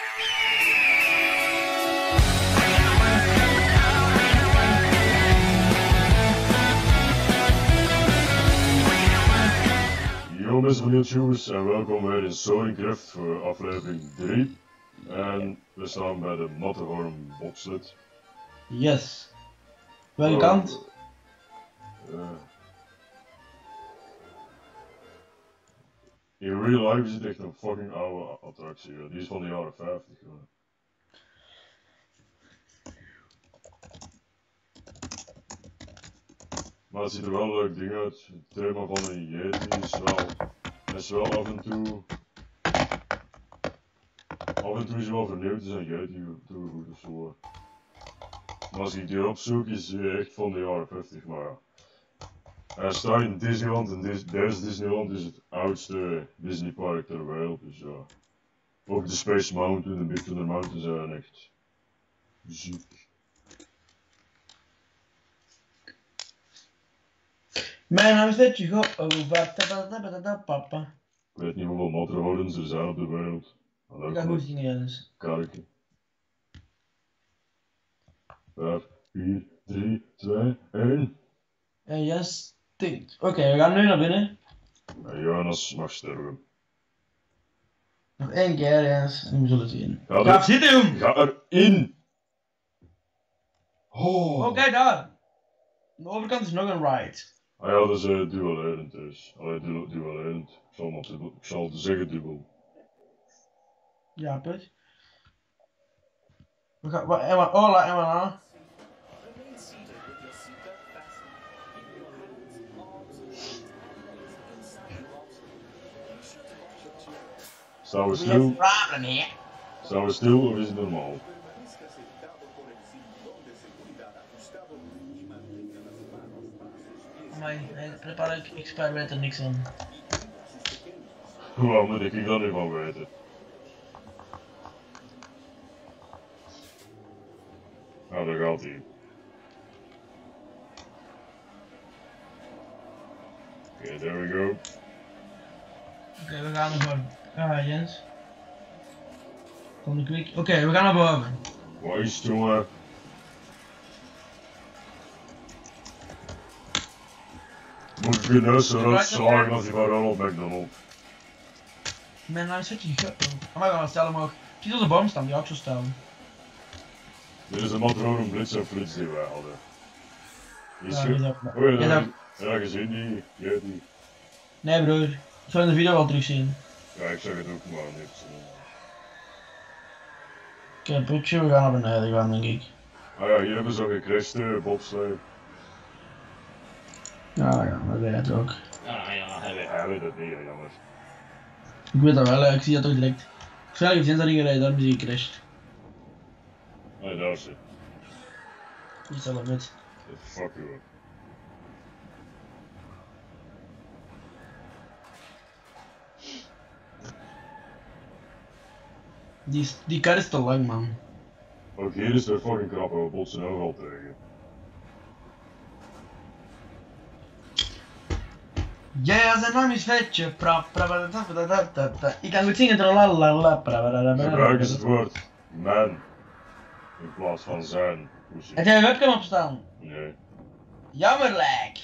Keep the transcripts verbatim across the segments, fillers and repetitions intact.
Yo mensen van YouTubers en welkom weer in Sorrycraft voor aflevering drie. En we staan bij de Matterhorn bobsled. Yes. Welke Oh, kant? Uh, in real life is het echt een fucking oude attractie. Joh. Die is van de jaren vijftig. Joh. Maar het ziet er wel een leuk ding uit. Het thema van een Yeti is wel, is wel af en toe. Af en toe is wel vernieuwd, is een Yeti toegevoegd of zo. Maar als ik die opzoek, is die echt van de jaren vijftig. Maar ja. Hij staat in Disneyland en Dis deze Disneyland is het oudste Disneypark ter wereld. Dus ja. Ook de Space Mountain en Big Thunder Mountain zijn echt ziek. Mijn naam is Letje, go over papa. Ik weet niet hoeveel Matterhorns er zijn op de wereld. Ik ga goed zingen dus. Kijken. vijf, vier, drie, twee, één. En yes, stinkt. Oké, okay, we gaan nu naar binnen. En Jonas mag sterven. Nog één keer, Jens. En we zullen het zien. Ga, Ga zitten, jong! Ga erin! Oh. Oh, kijk daar! Aan de overkant is nog een ride. Ah ja, dat is uh, dualerend dus. Allee, du dualerend. Ik zal maar dubbel. Ik zal zeggen dubbel. Ja, put. We gaan, wat, Emma, hola, Emma. Staan we stil? Problem here. Staan we stil of is het normaal? Nee, nee, prepare ik, ik spijt weet er niks aan. Waar moet ik daar nu van weten? Nou, daar gaat hij. Oké, okay, there we go. Oké, okay, we gaan ervoor. Ah, Jens. Van de quick. Oké, okay, we gaan naar boven. Wat is het, jongen? Moet ik je neus eruit slagen als je van Ronald McDonald? Mijn naam is Letje, go. Oh, maar we gaan stellen omhoog. Precies als de boom staan, die ook zo stellen. Dit is de Matterhorn Blitz en Flits die wij hadden. Die is Ja, goed. die is ook- Oh ja, die is dat ook- heb je gezien, die Yeti. Nee broer, ik zal in de video wel terugzien. Ja, ik zeg het ook, maar niet. Oké, okay, putje, we gaan naar beneden gaan denk ik. Ah ja, hier hebben ze ook een crashte, bobsleigh. Ja, ja, dat weet het ook. Ja, ja, hij weet, hij weet het niet, jammer. Ik weet dat wel, ik zie dat ook direct. Waarschijnlijk heeft Jens daarin gereden, daarom is hij gecrashed. Nee, daar is hij. Die is al met. Fuck you. Die, is, die kar is te lang man. Ook hier is er fucking krap, we botsen ook al tegen. Ja, zijn naam is Vetje. Pra, pra, pra, pra, pra, pra, pra, pra. Ik kan goed zingen, tralalala, pra, pra, pra, pra. Gebruik eens het woord man in plaats van zijn. Heb jij een webcam opstaan? Nee. Jammerlijk.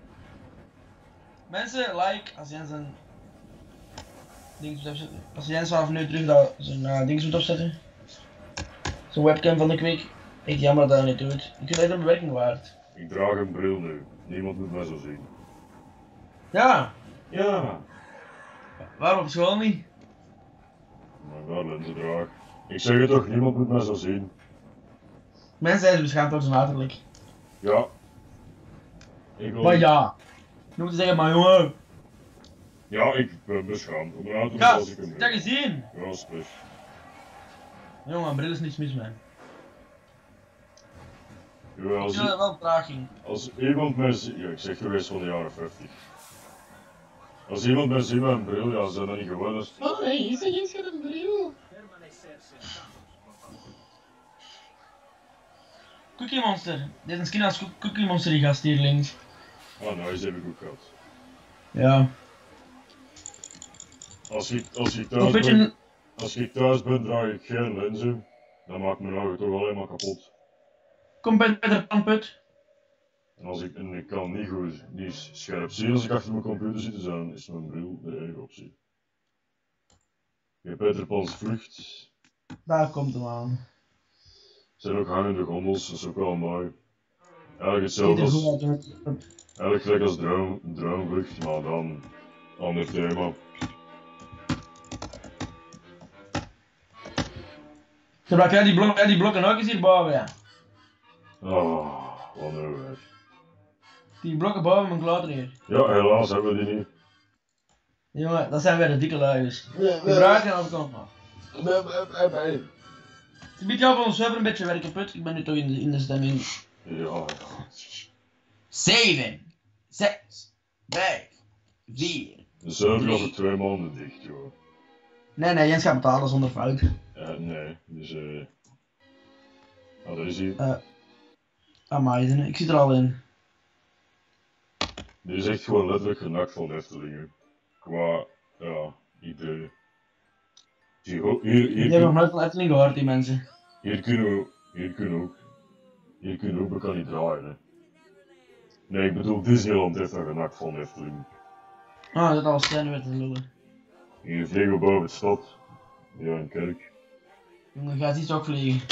Mensen, like als Jens een ding moet opzetten. Als Jens vanaf nu terug dat zijn uh, ding moet opzetten. Zijn webcam van de Quick. Echt jammer dat hij dat niet doet. Ik vind dat echt een bewerking waard. Ik draag een bril nu. Niemand moet mij zo zien. Ja. Ja. Waarom op school niet? Maar wel lenzen draag. Ik zeg het toch, niemand moet mij zo zien. Mensen zijn beschaamd door zijn uiterlijk. Ja. Ik wil... Maar ja. Je moet zeggen, maar jongen. Ja, ik ben beschaamd. Om eruit te doen Gast, als ik een heb je bril. dat gezien? Ja, spes. Jongen, een bril is niks mis mee. Jawel, Ik als, vind dat wel traging. als iemand mij ziet... Ja, ik zeg toch eens van de jaren vijftig. Als iemand mij ziet met een bril, ja, ze zijn dat niet gewoon als... Oh nee, je zegt eens met een bril. Cookie Monster. Dit is een skin als Cookie Monster, die gast hier links. Ah, nou, deze heb ik ook gehad. Ja. Als ik, als ik Nog thuis een beetje, ben... als ik thuis ben draag ik geen lenzen. Dan maakt mijn ogen toch alleen maar kapot. Kom bij Peter Pan Put. En als ik, en ik kan niet goed, niet scherp zien als ik achter mijn computer zit, dus dan is mijn bril de enige optie. Je hebt Peter Pan's vlucht. Daar komt hem aan. Er zijn ook hangende gondels, dat is ook wel mooi. Eigenlijk Ziet hetzelfde er goed als, uit. hoor. eigenlijk gelijk als droom, droomvlucht, maar dan ander thema. Gebruik jij die, blok, jij die blokken ook eens hierboven, ja? Ah, wat nou weer. Die blokken boven mijn kloten hier. Ja, helaas hebben we die niet. Jongen, dat zijn weer de dikke luiers. Gebruik en overkomt nog. Het biedt jou van ons server een beetje werken, Put. Ik ben nu toch in de, in de stemming. Ja, ja. zeven, zes, vijf, vier. De server gaat voor twee maanden dicht, joh. Nee, nee, Jens gaat betalen zonder fout. Uh, nee, dus eh. Uh... Oh, daar is hij. Uh, amai, ik zit er al in. Dit is echt gewoon letterlijk genakt van Eftelingen. Qua, ja, idee. Hier, hier, hier, Die hebben nog nooit van Efteling gehoord, die mensen. Hier kunnen we, hier kunnen we ook, hier kunnen we ook bekend niet draaien, hè. Nee, ik bedoel, Disneyland heeft een genakt van Efteling. Ah, oh, dat al scène weer te lullen. Hier vliegen we boven het stad. Ja, een kerk. Jongen, gaat iets ook vliegen.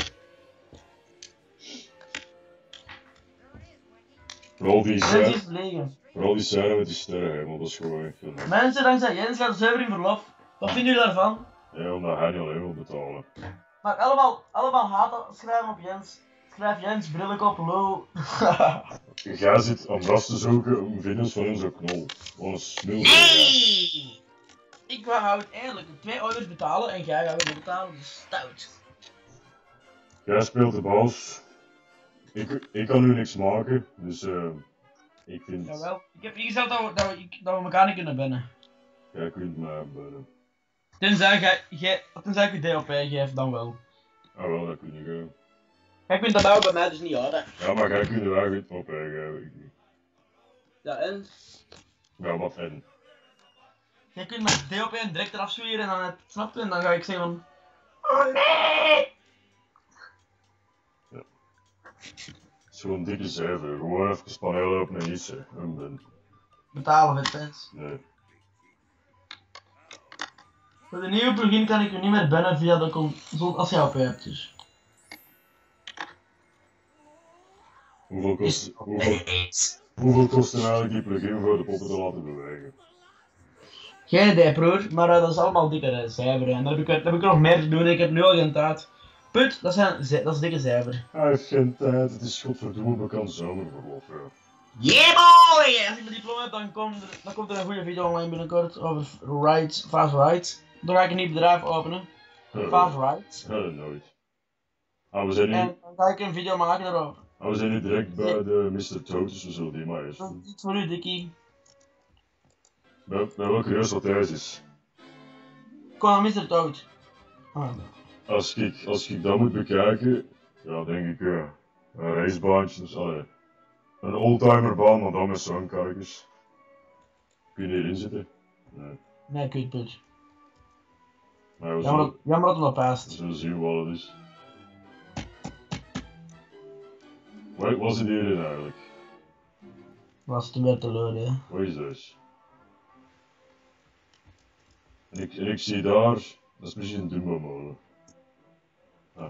Vooral die Gaat iets scène, vliegen. vooral die scène met die sterren, dat is gewoon echt genakt. Mensen, dankzij Jens gaat de server in verlof. Wat vinden jullie daarvan? Ja, omdat hij niet alleen wil betalen. Maar allemaal, allemaal haat schrijven op Jens. Schrijf Jens, brillen op lul. Jij zit aan das te zoeken om video's van in zo'n knol. Gewoon een smil. Nee! Ik wou het eerlijk twee euro's betalen en jij gaat het betalen, dat is stout. Jij speelt de baas. Ik, ik kan nu niks maken, dus eh. Uh, ik vind... Jawel, ik heb ingesteld dat we, dat, we, dat we elkaar niet kunnen binnen. Jij kunt mij binnen. Tenzij jij, jij, tenzij ik je D O P geef, dan wel. Ah wel, dat kun je gaan. Jij kunt dat nou bij mij dus niet houden. Ja, maar jij kunt er wel goed op geven, ik niet. Ja, en? Ja, wat en? Jij kunt mijn D O P direct eraf zwieren en dan het snap je, en dan ga ik zeggen van... Oh nee! Ja. Het is gewoon dikke zeven, gewoon even paneel openen en iets, hè. En ben. Betalen met fans. Nee. Met de nieuwe plugin kan ik u niet meer bannen via de console als je O P hebt dus. Hoeveel kost, hoeveel, hoeveel kost er eigenlijk die plugin voor de poppen te laten bewegen? Geen idee broer, maar uh, dat is allemaal dikke cijferen en daar heb, ik, daar heb ik nog meer te doen en ik heb nu al geen tijd. Put, dat, zijn, dat is dikke cijfer. Hij heeft geen tijd, het is godverdomme bekend zomerverlof, ja. Yeah boy! Als ik mijn diploma heb, dan komt, er, dan komt er een goede video online binnenkort over rides, fast rides. Dan ga ik een nieuw bedrijf openen. Fast rides. Ja, nooit. Ah, we zijn nu... En dan ga ik een video maken daarover. Ah, we zijn nu direct bij de mister Toad, dus we zullen die maar eens Dat doen. is iets voor u, Dikkie. Ben, ben wel curieus wat hij is. Kom aan, mister Toad. Ah, Als ik, als ik dat moet bekijken, ja, denk ik, uh, een racebaantje, dus, allee, een oldtimerbaan, maar dan met zo'n karretjes. Kun je hierin zitten? Nee. nee, kutput. Maar we Jammer, zullen, dat- jammer dat het nog we past. zullen zien wat het is. Wat was het hierin eigenlijk? Was het weer te leuren, hè. Wat is dat? En ik, en ik zie daar, dat is misschien een Dumbo-molen. Ah.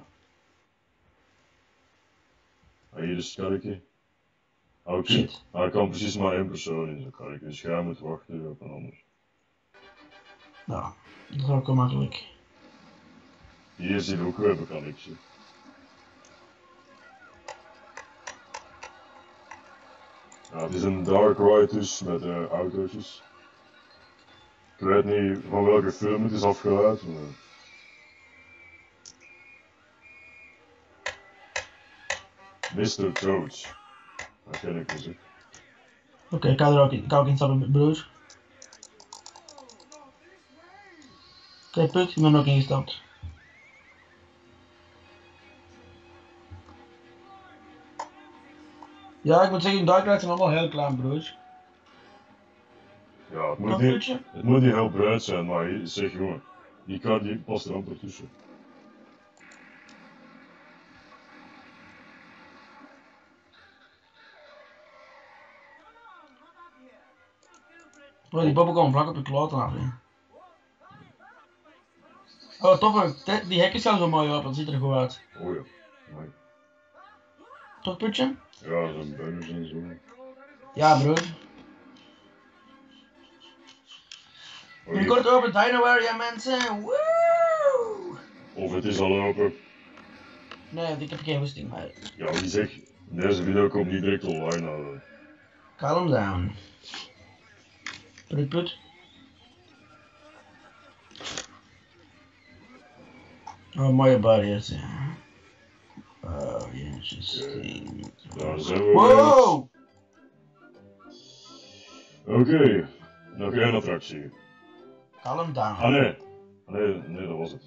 Ah, hier is het karretje. Ah, oké. Shit. Ah, er kan precies maar één persoon in zo'n karretje, dus jij moet wachten op een ander. Nou, dat is ook wel makkelijk. Hier zien we ook weer een karretje. Ja, het is een dark ride dus, met uh, autootjes. Ik weet niet van welke film het is afgeleid, maar... mister Toad. Dat ken ik dus ook. Oké, okay, ik kan er ook in, ik kan ook instappen, broer. Oké, okay, put, ik ben er ook ingestapt. Ja, ik moet zeggen, Dark Rides zijn allemaal heel klein, broer. Ja, het moet, Nog niet, putje? het moet niet heel breed zijn, maar hier- zeg jongen. Die kar die past er amper tussen. Bro, die poppen komen vlak op de kloten af. Hè. Oh, tof, die hekken staan zo mooi op, dat ziet er goed uit. Oh ja, mooi. Toch, putje? Ja, zo'n banners en zo. Ja, broer. Oh, Binnenkort open Dino Area, mensen. Woe! of het is al open. Nee, ik heb geen woesting, maar... Ja, wie zegt, deze video komt niet direct online houden. Calm down. Put put. Oh, mooie barriers, ja. Oh, interesting. Daar zijn we. Wow! Oké, okay. Nog één attractie. Calm down. Ah nee. nee, nee, dat was het.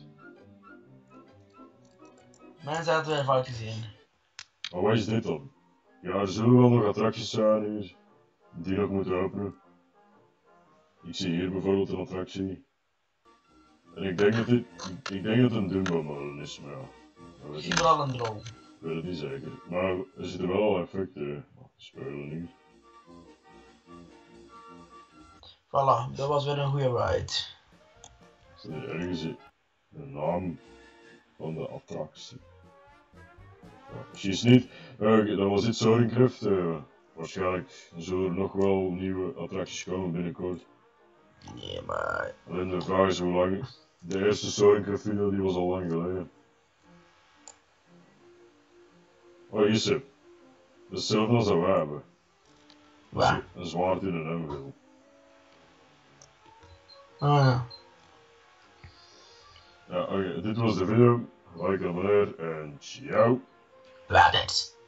Mensen hadden weer fout gezien. Maar wat is dit dan? Ja, er zullen wel nog attracties zijn hier, die nog moeten openen. Ik zie hier bijvoorbeeld een attractie. En ik denk dat dit, ik denk dat het een Dumbo-molen is, maar ja. Ik zie vooral een drol. Ik weet het niet zeker. Maar er zitten wel al effecten in. Spelen niet. Voilà, dat was weer een goede ride. Is er ergens de naam van de attractie? Ja, precies niet. Uh, dat was dit Zoringcraft. Uh, waarschijnlijk zullen er nog wel nieuwe attracties komen binnenkort. Nee, maar... Alleen de vraag is hoe lang. De eerste Zoringcraft video die was al lang geleden. Oh, hier is ze. Dat is hetzelfde als dat wij hebben. Waar? Een zwaard in een envel. Oh ja. Ja, oké, okay, dit was de video. Like en abonneer en ciao. Laat het.